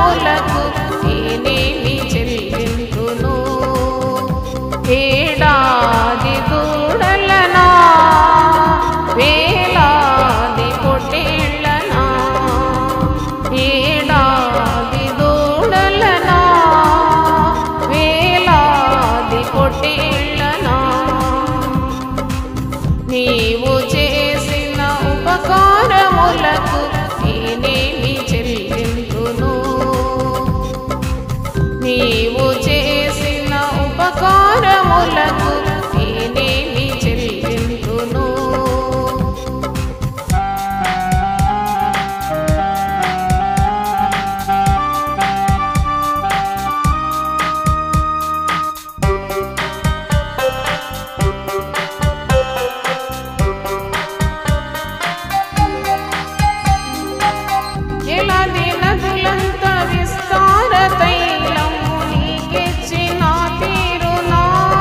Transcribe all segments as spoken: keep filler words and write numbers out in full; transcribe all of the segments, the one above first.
ఉపకారములకు నేనేమి చెల్లింతును ఏడాది దూడలనా వేలాది పొట్టేళ్లనా ఏడాది దూడలనా వేలాది పొట్టేళ్లనా నీవు చేసిన ఉపకారములకు నేనేమి చెల్లింతును నీవు చేసిన ఉపకారములకు నేనేమి చెల్లింతును ఏలాది నదులంత విస్తార తైలము నీకిచ్చిన తీరునా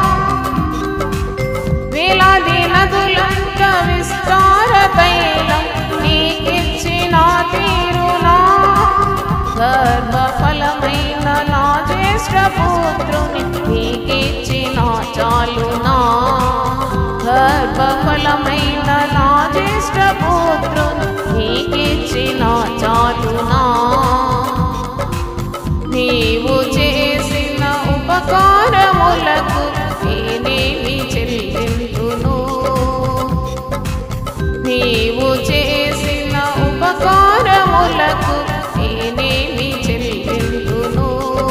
వేలాది నదులంత విస్తార తైలం నీకిచ్చిన తీరునా గర్భఫలమైన నా జ్యేష్ఠ పుత్రుని నీకిచ్చిన చాలునా గర్భఫలమైన నా జ్యేష్ఠ పుత్రుని నీకిచ్చిన చాలునా నీవు చేసిన ఉపకారములకు నేనేమి చెల్లింతును నీవు చేసిన ఉపకారములకు నేనేమి చెల్లింతును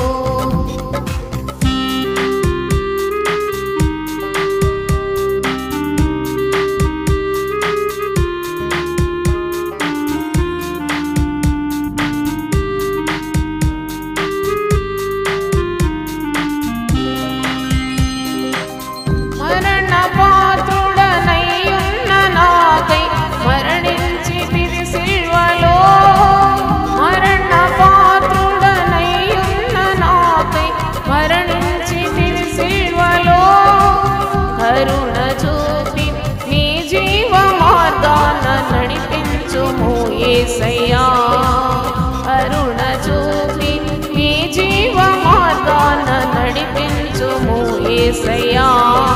మరణ పాత్రుడనయ్యున్న నాకై మరణించితివి సిల్వలో మరణ పాత్రుడనయ్యున్న నాకై మరణించితివి సిల్వలో కరుణ చూపి నీ జీవ మార్గాన నడిపించుము యేసయ్యా కరుణ చూపి నీ జీవ మార్గాన నడిపించుము యేసయ్యా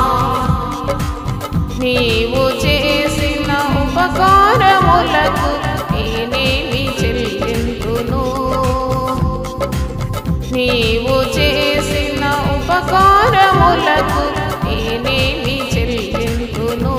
నీవు చేసిన ఉపకారములకు నేనేమి చెల్లింతును నీవు చేసిన ఉపకారములకు నేనేమి చెల్లింతును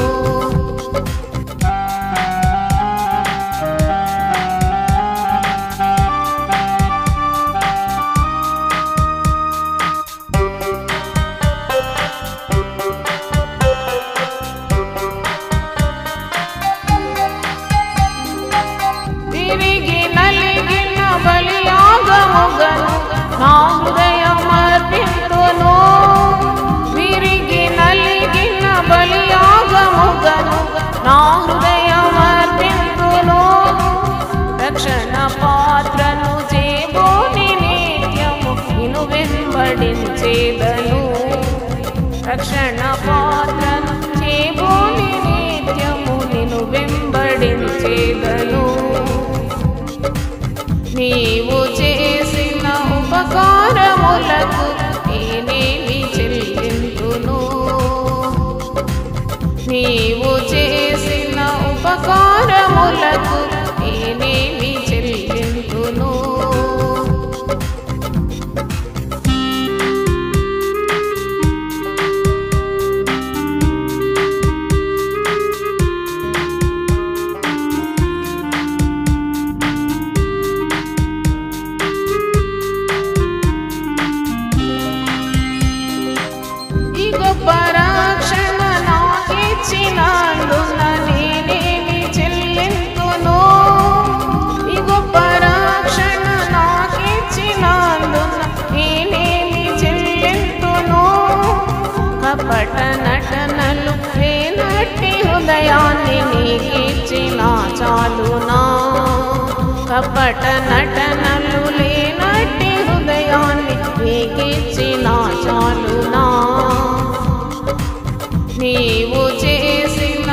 తిరిగి నలిగిన బలియాగముగను నా హృదయమర్పింతును విరిగి నలిగిన బలియాగముగను నా హృదయమర్పింతును రక్షణ పాత్రను చేబోని నిత్యము నిన్ను వెంబడించేదను రక్షణ పాత్రను చేబోని నిత్యము నిన్ను వెంబడించేదను నీవు చేసిన ఉపకారములకు నేనేమి చెల్లింతును నీవు చేసిన ఉపకారములకు నేనేమి చెల్లింతును ఈ గొప్ప రక్షణ నాకిచ్చినందున నేనేమి చెల్లింతును ఈ గొప్ప రక్షణ నాకిచ్చినందున నేనేమి చెల్లింతును కపట నటనలు లేనట్టి హృదయాన్ని నీకిచ్చిన చాలునా కపట నటనలు లేనట్టి హృదయాన్ని నీకిచ్చిన చాలునా నీవు చేసిన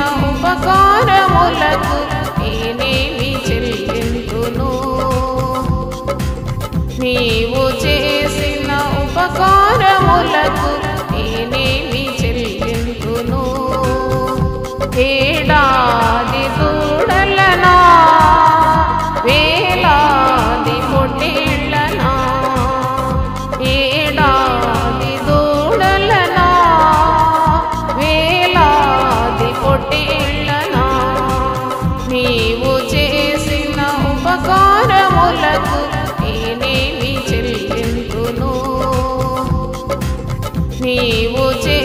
ఉపకారములకు నేనేమి చెల్లింతును నీవు చేసిన ఉపకారములకు నేనేమి చెల్లింతును. ఏడాది దూడలనా వేలాది పొట్టేళ్లనా, ఏడాది దూడలనా వేలాది పొట్టేళ్లనా, నీవు చేసిన ఉపకారములకు నేనేమి చెల్లింతును. నీవు